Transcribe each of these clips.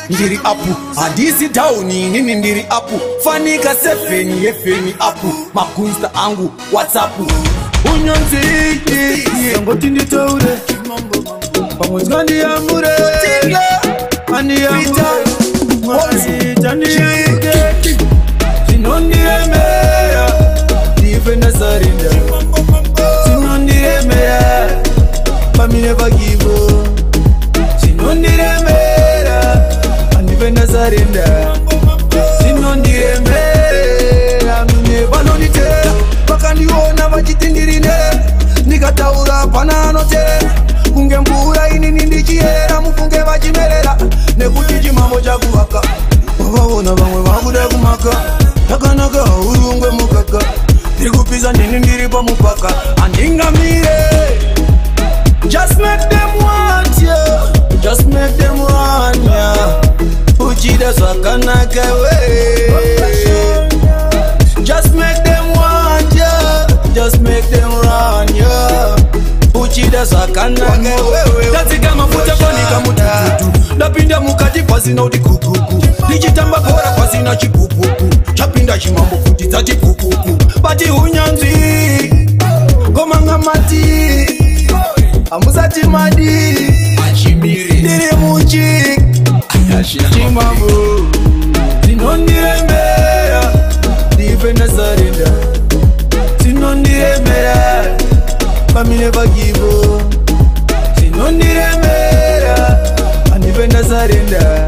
ndiri apu, hadisi tauni nini ndiri apu, fanika 7 yefeni apu, makunsta angu whatsapp unyonzi ngoti nditaure pamwe ngandi yamure ani yamure mwasi tanike sinondiremera ndifenda sarinda sinondiremera pamine vagivo sinondiremera andifenda sarinda sinondiremera mine vanonitera vakandiona vachitindirine nikataura pana anotera kunge mvura inini ndichiyera mufunge vachimerera nekuti chimambo chakuvaka wavaona vamwe vakuda kumaka takanaka urungwe mukaka ndiri kupisa ndini ndiri pamupaka handingamire. Just make them want you, just make them run ya, uchida zvakanaka we. Just make them want you, just make them run ya, uchida zvakanaka we. Tatsika mafuta panika mutututu, ndapinda mukati pasina kuti kukuku, ndichitamba bhora pasina chipupupu, chapinda chimambo kuti dzati kukuku, bati unyanzvi ngomanga mati amusati madi achimiri ndiri muchi chimambo sinondiremera ndifenda sarinda sinondiremera pamine vagivo sinondiremera andifenda sarinda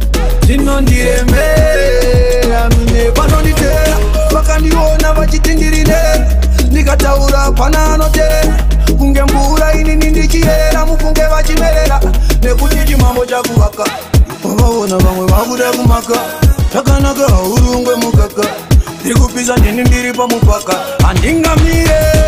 sinondiremera mine vanonditera vakandiona vachitindirine nikataura pana anotera kunge mvura inini ndichiyera mufunge vachimerera nekuti chimambo chakuvaka wavaona vamwe vakuda kumaka takanaka urungwe mukaka ndiri kupisa ndini ndiri pamupaka handingamire.